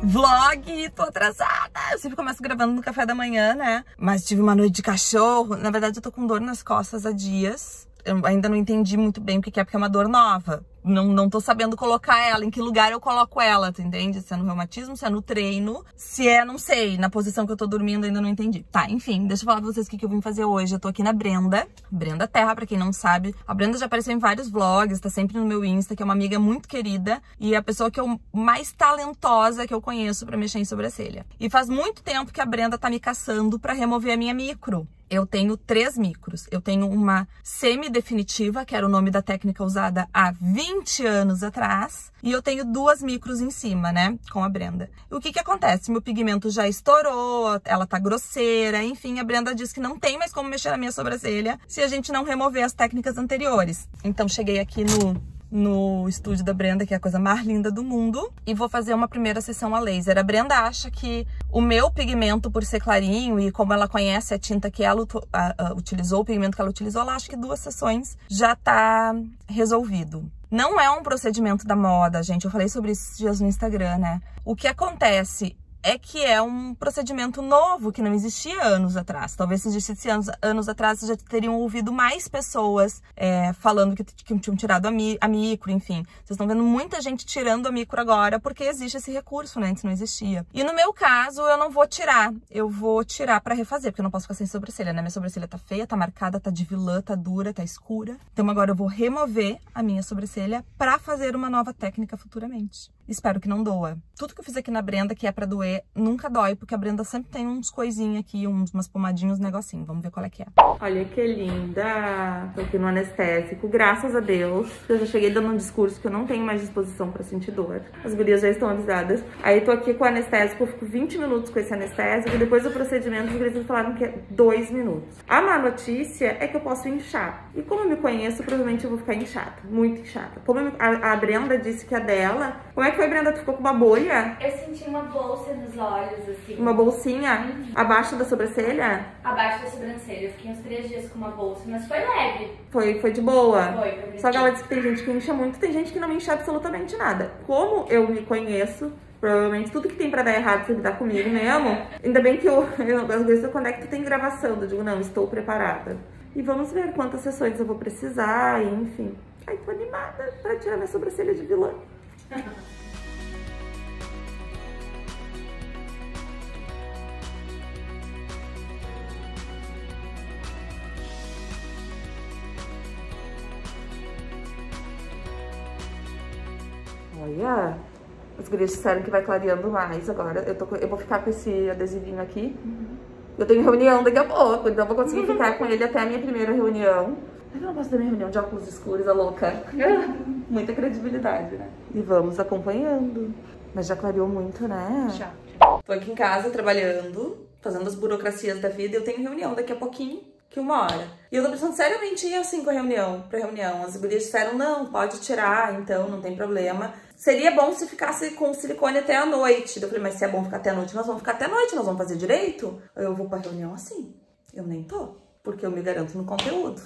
Vlog, tô atrasada. Eu sempre começo gravando no café da manhã, né? Mas tive uma noite de cachorro. Na verdade, eu tô com dor nas costas há dias. Eu ainda não entendi muito bem o que é, porque é uma dor nova. Não tô sabendo colocar ela, em que lugar eu coloco ela, tu entende? Se é no reumatismo, se é no treino, se é, não sei, na posição que eu tô dormindo, ainda não entendi. Tá, enfim, deixa eu falar pra vocês o que eu vim fazer hoje. Eu tô aqui na Brenda Terra, pra quem não sabe. A Brenda já apareceu em vários vlogs, tá sempre no meu Insta, que é uma amiga muito querida e a pessoa que eu mais talentosa que eu conheço pra mexer em sobrancelha. E faz muito tempo que a Brenda tá me caçando pra remover a minha micro. Eu tenho 3 micros. Eu tenho uma semi-definitiva, que era o nome da técnica usada há 20 anos atrás. E eu tenho 2 micros em cima, né? Com a Brenda. E o que que acontece? Meu pigmento já estourou, ela tá grosseira. Enfim, a Brenda diz que não tem mais como mexer na minha sobrancelha se a gente não remover as técnicas anteriores. Então, cheguei aqui no estúdio da Brenda, que é a coisa mais linda do mundo, e vou fazer uma primeira sessão a laser. A Brenda acha que o meu pigmento, por ser clarinho, e como ela conhece a tinta que ela utilizou, o pigmento que ela utilizou, ela acha que 2 sessões já tá resolvido. Não é um procedimento da moda, gente. Eu falei sobre isso esses dias no Instagram, né? O que acontece é que é um procedimento novo, que não existia anos atrás. Talvez se existisse anos atrás, vocês já teriam ouvido mais pessoas falando que tinham tirado a micro, enfim. Vocês estão vendo muita gente tirando a micro agora, porque existe esse recurso, né? Antes não existia. E no meu caso, eu não vou tirar. Eu vou tirar pra refazer, porque eu não posso ficar sem sobrancelha, né? Minha sobrancelha tá feia, tá marcada, tá de vilã, tá dura, tá escura. Então agora eu vou remover a minha sobrancelha pra fazer uma nova técnica futuramente. Espero que não doa. Tudo que eu fiz aqui na Brenda, que é pra doer, nunca dói, porque a Brenda sempre tem uns coisinhos aqui, umas pomadinhas, uns negocinhos. Vamos ver qual é que é. Olha que linda! Tô aqui no anestésico, graças a Deus. Eu já cheguei dando um discurso que eu não tenho mais disposição pra sentir dor. As gurias já estão avisadas. Aí tô aqui com o anestésico, eu fico 20 minutos com esse anestésico, e depois do procedimento, os gurias falaram que é 2 minutos. A má notícia é que eu posso inchar. E como eu me conheço, provavelmente eu vou ficar inchada, muito inchada. Como a Brenda disse que a dela... Como é que foi, Brenda? Tu ficou com uma bolha? Eu senti uma bolsa nos olhos, assim. Uma bolsinha? Uhum. Abaixo da sobrancelha? Abaixo da sobrancelha. Eu fiquei uns 3 dias com uma bolsa, mas foi leve. Foi de boa? Foi. Só que ela disse que tem gente que incha muito, tem gente que não incha absolutamente nada. Como eu me conheço, provavelmente tudo que tem pra dar errado sempre dá comigo mesmo. Ainda bem que às vezes quando é que tu tem gravação, eu digo, não, estou preparada. E vamos ver quantas sessões eu vou precisar, e enfim. Ai, tô animada pra tirar minha sobrancelha de vilã. Olha, as gurias disseram que vai clareando mais agora. Eu vou ficar com esse adesivinho aqui. Uhum. Eu tenho reunião daqui a pouco, então eu vou conseguir ficar com ele até a minha primeira reunião. Eu não posso da minha reunião de óculos escuros, a louca. Muita credibilidade, né? E vamos acompanhando. Mas já clareou muito, né? Já. Tô aqui em casa trabalhando, fazendo as burocracias da vida. Eu tenho reunião daqui a pouquinho, que 1 hora. E eu tô pensando seriamente em ir assim pra reunião. As gurias disseram, não, pode tirar, então não tem problema. Seria bom se ficasse com silicone até a noite. Eu falei, mas se é bom ficar até a noite, nós vamos ficar até a noite, nós vamos fazer direito? Eu vou pra reunião assim. Eu nem tô, porque eu me garanto no conteúdo.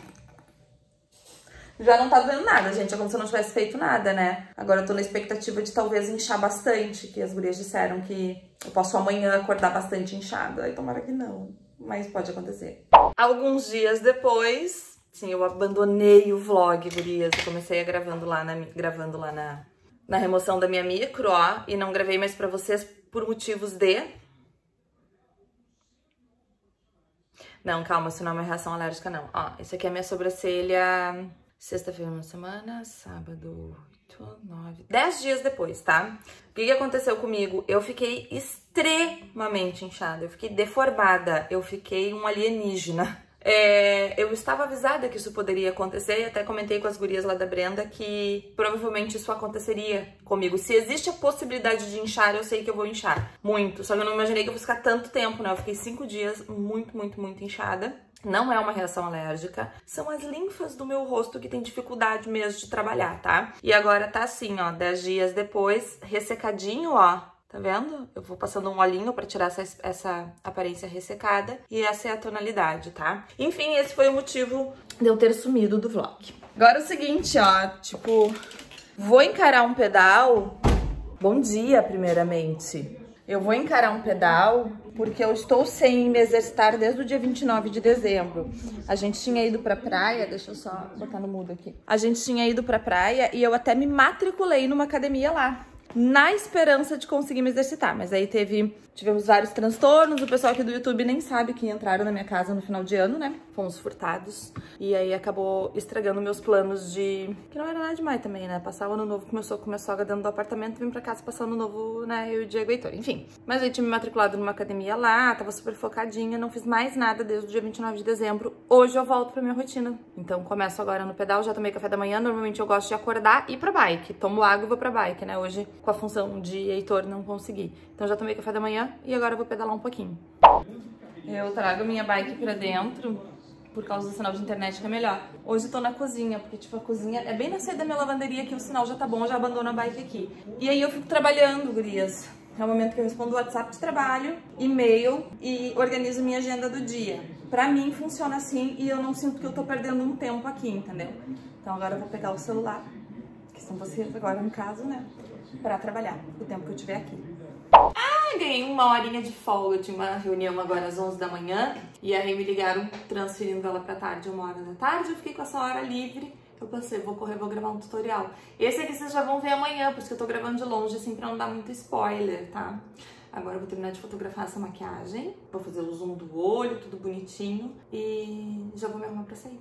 Já não tá doendo nada, gente. É como se eu não tivesse feito nada, né? Agora eu tô na expectativa de talvez inchar bastante, que as gurias disseram que eu posso amanhã acordar bastante inchada. Aí tomara que não, mas pode acontecer. Alguns dias depois, sim, eu abandonei o vlog, gurias. Eu comecei gravando lá na remoção da minha micro, ó. E não gravei mais pra vocês por motivos de... Não, calma, isso não é uma reação alérgica, não. Ó, esse aqui é a minha sobrancelha... Sexta-feira, uma semana, sábado, 8, 9... 10 dias depois, tá? O que aconteceu comigo? Eu fiquei extremamente inchada, eu fiquei deformada, eu fiquei um alienígena. Eu estava avisada que isso poderia acontecer e até comentei com as gurias lá da Brenda que provavelmente isso aconteceria comigo. Se existe a possibilidade de inchar, eu sei que eu vou inchar muito. Só que eu não imaginei que eu fosse ficar tanto tempo, né? Eu fiquei 5 dias muito inchada. Não é uma reação alérgica, são as linfas do meu rosto que tem dificuldade mesmo de trabalhar, tá? E agora tá assim, ó, 10 dias depois, ressecadinho, ó. Tá vendo? Eu vou passando um olhinho pra tirar essa aparência ressecada. E essa é a tonalidade, tá? Enfim, esse foi o motivo de eu ter sumido do vlog. Agora é o seguinte, ó. Tipo, vou encarar um pedal Bom dia, primeiramente. Eu vou encarar um pedal porque eu estou sem me exercitar desde o dia 29 de dezembro. A gente tinha ido pra praia, deixa eu só botar no mudo aqui. A gente tinha ido pra praia e eu até me matriculei numa academia lá, na esperança de conseguir me exercitar. Mas aí tivemos vários transtornos, o pessoal aqui do YouTube nem sabe que entraram na minha casa no final de ano, né? Fomos furtados. E aí acabou estragando meus planos de... Que não era nada demais também, né? Passar o ano novo com minha sogra dentro do apartamento, vim pra casa passar o ano novo, né? Eu e o Diego e Heitor, enfim. Mas aí tinha me matriculado numa academia lá, tava super focadinha, não fiz mais nada desde o dia 29 de dezembro. Hoje eu volto pra minha rotina. Então começo agora no pedal, já tomei café da manhã, normalmente eu gosto de acordar e ir pra bike. Tomo água e vou pra bike, né? Hoje, com a função de Heitor, não consegui. Então já tomei café da manhã e agora eu vou pedalar um pouquinho. Eu trago minha bike pra dentro por causa do sinal de internet que é melhor. Hoje eu tô na cozinha, porque tipo a cozinha é bem na saída da minha lavanderia que o sinal já tá bom, eu já abandono a bike aqui. E aí eu fico trabalhando, gurias. É o momento que eu respondo o WhatsApp de trabalho, e-mail e organizo minha agenda do dia. Pra mim funciona assim e eu não sinto que eu tô perdendo um tempo aqui, entendeu? Então agora eu vou pegar o celular, que são vocês agora no caso, né? Pra trabalhar o tempo que eu estiver aqui. Ganhei uma horinha de folga, tinha uma reunião agora às 11 da manhã e aí me ligaram transferindo ela pra tarde, 1h da tarde, eu fiquei com essa hora livre, eu pensei, vou correr, vou gravar um tutorial. Esse aqui vocês já vão ver amanhã, porque eu tô gravando de longe assim pra não dar muito spoiler, tá? Agora eu vou terminar de fotografar essa maquiagem, vou fazer o zoom do olho, tudo bonitinho e já vou me arrumar pra sair.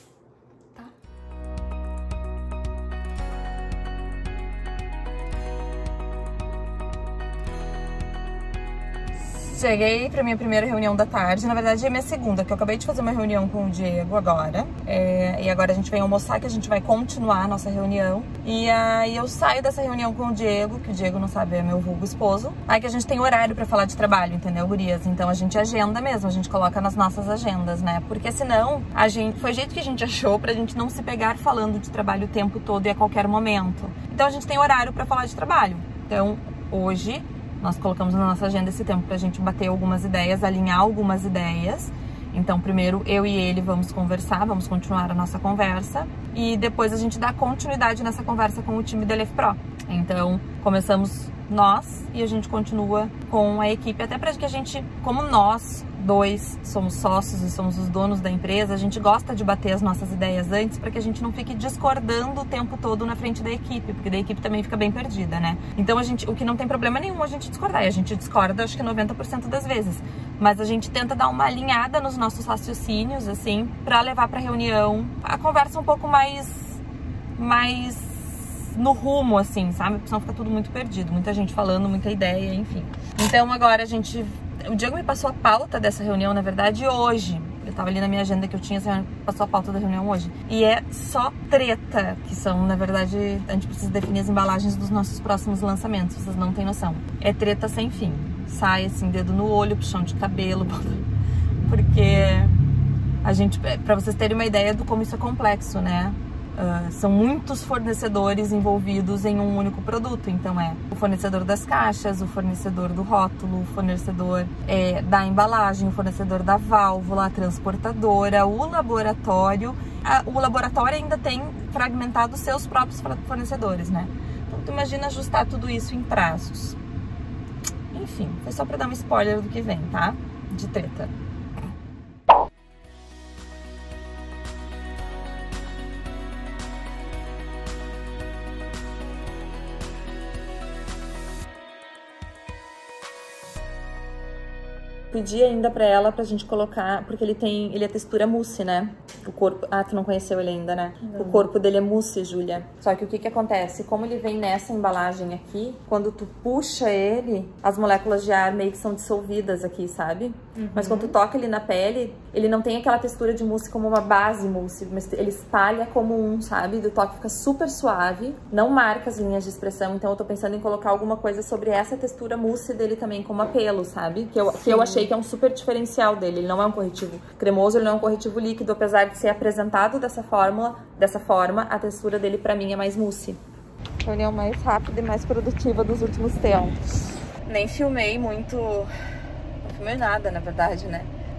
Cheguei pra minha primeira reunião da tarde, na verdade é minha segunda, que eu acabei de fazer uma reunião com o Diego agora. E agora a gente vem almoçar, que a gente vai continuar a nossa reunião. E aí eu saio dessa reunião com o Diego, que o Diego não sabe, é meu vulgo esposo. Aí que a gente tem horário pra falar de trabalho, entendeu, gurias? Então a gente agenda mesmo, a gente coloca nas nossas agendas, né? Porque senão, foi o jeito que a gente achou pra gente não se pegar falando de trabalho o tempo todo e a qualquer momento. Então a gente tem horário pra falar de trabalho. Então hoje nós colocamos na nossa agenda esse tempo pra gente bater algumas ideias, alinhar algumas ideias. Então, primeiro eu e ele vamos conversar, vamos continuar a nossa conversa. E depois a gente dá continuidade nessa conversa com o time da Elef Pro. Então, começamos nós e a gente continua com a equipe. Até pra que a gente, como nós dois somos sócios e somos os donos da empresa, a gente gosta de bater as nossas ideias antes para que a gente não fique discordando o tempo todo na frente da equipe, porque daí a equipe também fica bem perdida, né? Então o que não tem problema nenhum a gente discordar, e a gente discorda acho que 90% das vezes, mas a gente tenta dar uma alinhada nos nossos raciocínios, assim, para levar para reunião a conversa um pouco mais no rumo, assim, sabe? Porque senão fica tudo muito perdido, muita gente falando, muita ideia, enfim. Então agora o Diego me passou a pauta dessa reunião, na verdade, hoje. Eu tava ali na minha agenda que eu tinha, passou a pauta da reunião hoje. E é só treta, que são, na verdade, a gente precisa definir as embalagens dos nossos próximos lançamentos, vocês não têm noção. É treta sem fim. Sai, assim, dedo no olho, puxão de cabelo, porque pra vocês terem uma ideia do como isso é complexo, né? São muitos fornecedores envolvidos em um único produto. Então é o fornecedor das caixas, o fornecedor do rótulo, o fornecedor da embalagem, o fornecedor da válvula, a transportadora, o laboratório. O laboratório ainda tem fragmentado seus próprios fornecedores, né? Então tu imagina ajustar tudo isso em prazos. Enfim, foi só pra dar um spoiler do que vem, tá? De treta. Pedi ainda pra ela pra gente colocar, porque ele é textura mousse, né? O corpo... Ah, tu não conheceu ele ainda, né? Não. O corpo dele é mousse, Júlia. Só que o que acontece? Como ele vem nessa embalagem aqui, quando tu puxa ele, as moléculas de ar meio que são dissolvidas aqui, sabe? Uhum. Mas quando tu toca ele na pele, ele não tem aquela textura de mousse como uma base mousse, mas ele espalha como um, sabe? Do toque fica super suave, não marca as linhas de expressão, então eu tô pensando em colocar alguma coisa sobre essa textura mousse dele também, como apelo, sabe? Que eu achei que é um super diferencial dele. Ele não é um corretivo cremoso, ele não é um corretivo líquido, apesar de ser apresentado dessa forma, a textura dele pra mim é mais mousse. Reunião mais rápida e mais produtiva dos últimos tempos. Nem filmei muito, não filmei nada, na verdade, né?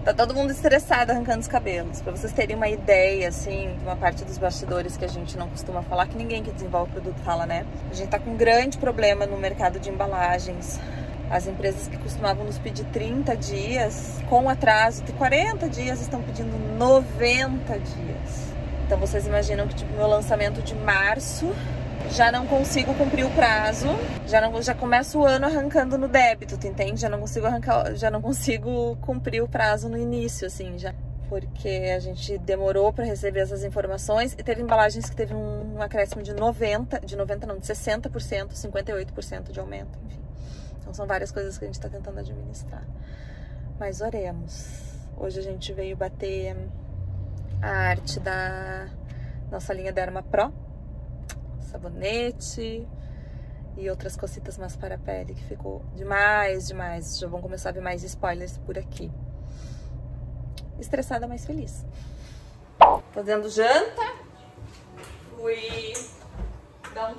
Tá todo mundo estressado arrancando os cabelos. Pra vocês terem uma ideia, assim, de uma parte dos bastidores que a gente não costuma falar, que ninguém que desenvolve produto fala, né? A gente tá com um grande problema no mercado de embalagens. As empresas que costumavam nos pedir 30 dias, com atraso de 40 dias, estão pedindo 90 dias. Então vocês imaginam que, tipo, meu lançamento de março, já não consigo cumprir o prazo, já começo o ano arrancando no débito, tu entende? Já não consigo cumprir o prazo no início, assim, já. Porque a gente demorou para receber essas informações e teve embalagens que teve um acréscimo de 60%, 58% de aumento, enfim. Então são várias coisas que a gente tá tentando administrar. Mas oremos. Hoje a gente veio bater a arte da nossa linha Derma Pro, sabonete e outras cositas mais para a pele, que ficou demais. Já vão começar a ver mais spoilers por aqui. Estressada, mas feliz. Fazendo janta. Fui dar um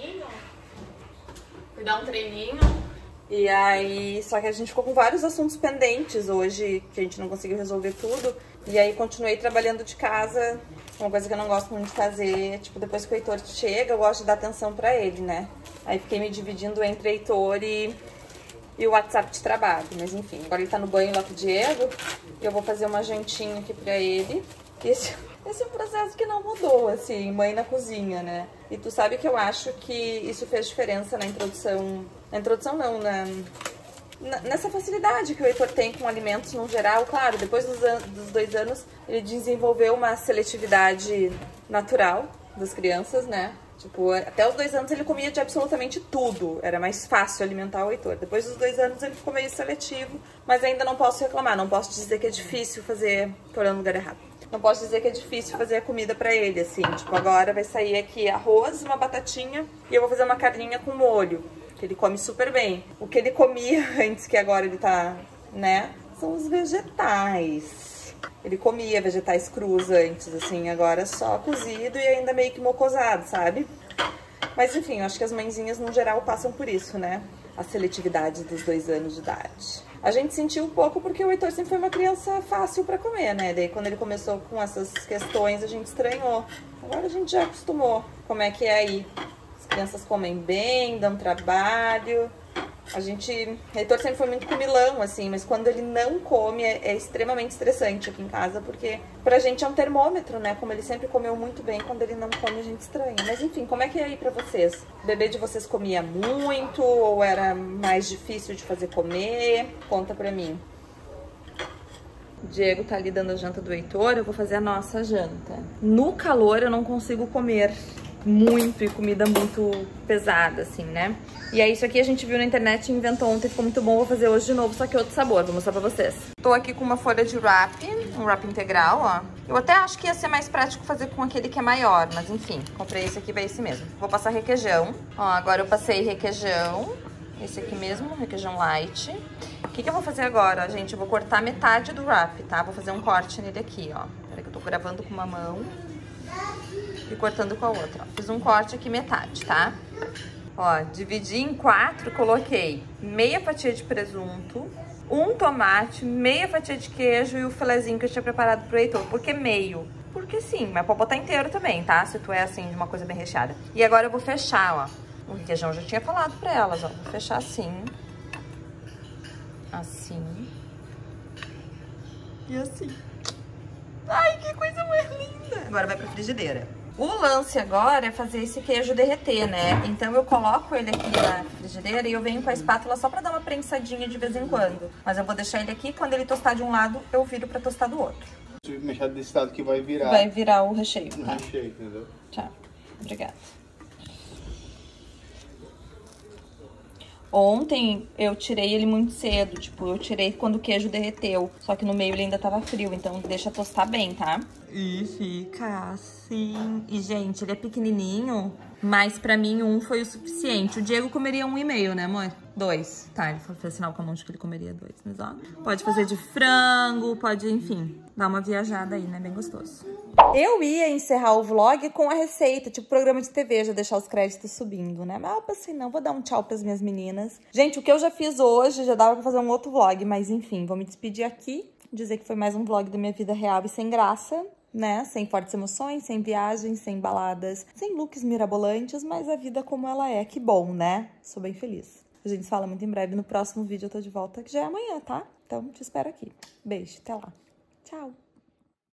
treininho. E aí, só que a gente ficou com vários assuntos pendentes hoje, que a gente não conseguiu resolver tudo. E aí continuei trabalhando de casa. Uma coisa que eu não gosto muito de fazer, tipo, depois que o Heitor chega, eu gosto de dar atenção pra ele, né? Aí fiquei me dividindo entre Heitor e o WhatsApp de trabalho. Mas enfim, agora ele tá no banho lá com o Diego. E eu vou fazer uma jantinha aqui pra ele. Esse é um processo que não mudou, assim, mãe na cozinha, né? E tu sabe que eu acho que isso fez diferença na introdução... Na introdução não, nessa facilidade que o Heitor tem com alimentos no geral. Claro, depois dos 2 anos, ele desenvolveu uma seletividade natural das crianças, né? Tipo, até os 2 anos ele comia de absolutamente tudo. Era mais fácil alimentar o Heitor. Depois dos 2 anos ele ficou meio seletivo, mas ainda não posso reclamar. Não posso dizer que é difícil fazer... Tô olhando no lugar errado. Não posso dizer que é difícil fazer a comida pra ele, assim. Tipo, agora vai sair aqui arroz, uma batatinha e eu vou fazer uma carninha com molho. Que ele come super bem. O que ele comia antes, que agora ele tá, né, são os vegetais. Ele comia vegetais crus antes, assim, agora só cozido e ainda meio que mocosado, sabe? Mas enfim, eu acho que as mãezinhas no geral passam por isso, né? A seletividade dos 2 anos de idade. A gente sentiu um pouco porque o Heitor sempre foi uma criança fácil pra comer, né? Daí quando ele começou com essas questões a gente estranhou. Agora a gente já acostumou. Como é que é aí? Crianças comem bem, dão trabalho. Heitor sempre foi muito comilão, assim, mas quando ele não come é extremamente estressante aqui em casa, porque pra gente é um termômetro, né? Como ele sempre comeu muito bem, quando ele não come a gente estranha. Mas enfim, como é que é aí pra vocês? O bebê de vocês comia muito ou era mais difícil de fazer comer? Conta pra mim. O Diego tá ali dando a janta do Heitor, eu vou fazer a nossa janta. No calor eu não consigo comer muito e comida muito pesada, assim, né? E aí isso aqui a gente viu na internet e inventou ontem, ficou muito bom, vou fazer hoje de novo, só que outro sabor, vou mostrar pra vocês. Tô aqui com uma folha de wrap, um wrap integral, ó. Eu até acho que ia ser mais prático fazer com aquele que é maior, mas enfim, comprei esse aqui, vai esse mesmo. Vou passar requeijão, ó, agora eu passei requeijão, esse aqui mesmo, requeijão light. O que eu vou fazer agora, gente? Eu vou cortar metade do wrap, tá? Vou fazer um corte nele aqui, ó. Peraí que eu tô gravando com uma mão e cortando com a outra, ó. Fiz um corte aqui metade, tá? Ó, dividi em 4, coloquei meia fatia de presunto, um tomate, meia fatia de queijo e o filezinho que eu tinha preparado pro Heitor. Por que meio? Porque sim, mas pode botar inteiro também, tá? Se tu é assim, de uma coisa bem recheada. E agora eu vou fechar, ó. O requeijão eu já tinha falado pra elas, ó. Vou fechar assim. Assim. E assim. Ai, que coisa mais linda! Agora vai pra frigideira. O lance agora é fazer esse queijo derreter, né? Então eu coloco ele aqui na frigideira e eu venho com a espátula só pra dar uma prensadinha de vez em quando. Mas eu vou deixar ele aqui, quando ele tostar de um lado, eu viro pra tostar do outro. Mexer desse lado que vai virar. Vai virar o recheio, tá? O recheio, entendeu? Tá, obrigada. Ontem eu tirei ele muito cedo, tipo, eu tirei quando o queijo derreteu. Só que no meio ele ainda tava frio, então deixa tostar bem, tá? E fica assim. E, gente, ele é pequenininho, mas pra mim um foi o suficiente. O Diego comeria 1,5, né, amor? 2. Tá, ele fez sinal com a mão de que ele comeria 2, mas ó. Pode fazer de frango, pode, enfim, dar uma viajada aí, né? Bem gostoso. Eu ia encerrar o vlog com a receita, tipo programa de TV, já deixar os créditos subindo, né? Mas eu pensei, não, vou dar um tchau pras minhas meninas. Gente, o que eu já fiz hoje, já dava pra fazer um outro vlog, mas enfim, vou me despedir aqui. dizer que foi mais um vlog da minha vida real e sem graça, né? Sem fortes emoções, sem viagens, sem baladas, sem looks mirabolantes, mas a vida como ela é. Que bom, né? Sou bem feliz. A gente se fala muito em breve. No próximo vídeo eu tô de volta, que já é amanhã, tá? Então te espero aqui. Beijo, até lá. Tchau!